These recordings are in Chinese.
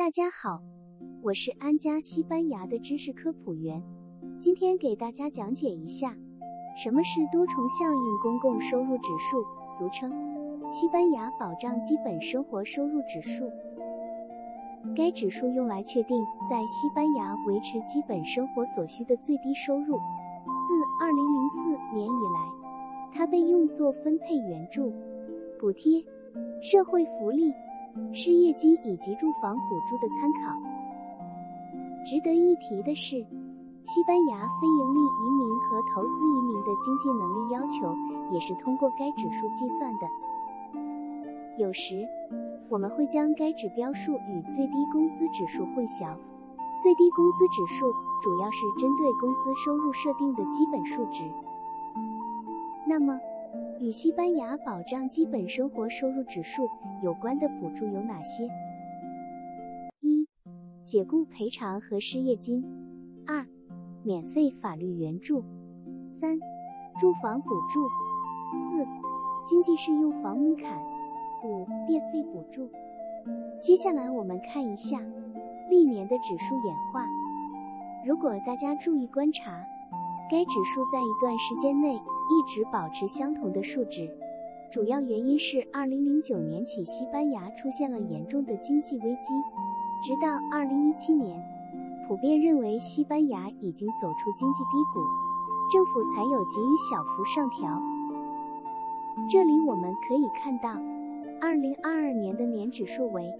大家好，我是安家西班牙的知识科普员，今天给大家讲解一下什么是多重效应公共收入指数，俗称西班牙保障基本生活收入指数。该指数用来确定在西班牙维持基本生活所需的最低收入。自2004年以来，它被用作分配援助、补贴、社会福利、失业金以及住房补助的参考。值得一提的是，西班牙非营利移民和投资移民的经济能力要求也是通过该指数计算的。有时，我们会将该指标数与最低工资指数混淆。最低工资指数主要是针对工资收入设定的基本数值。那么，与西班牙保障基本生活收入指数有关的补助有哪些？1. 解雇赔偿和失业金。2. 免费法律援助。3. 住房补助。4. 经济适用房门槛。5. 电费补助。接下来我们看一下历年的指数演化。如果大家注意观察，该指数在一段时间内一直保持相同的数值，主要原因是2009年起西班牙出现了严重的经济危机，直到2017年，普遍认为西班牙已经走出经济低谷，政府才有给予小幅上调。这里我们可以看到2022年的年指数为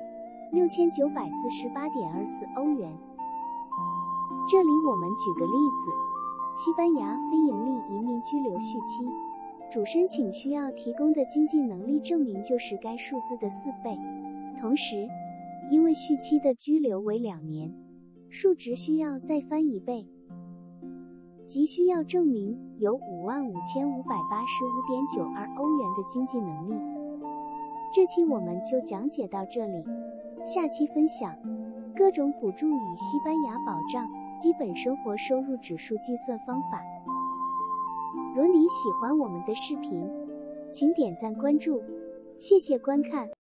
6948.24欧元。这里我们举个例子，西班牙非营利移民居留续期，主申请需要提供的经济能力证明就是该数字的4倍。同时，因为续期的居留为2年，数值需要再翻1倍，即需要证明有55585.92欧元的经济能力。这期我们就讲解到这里，下期分享各种补助与西班牙保障基本生活收入指数计算方法。如你喜欢我们的视频，请点赞关注，谢谢观看。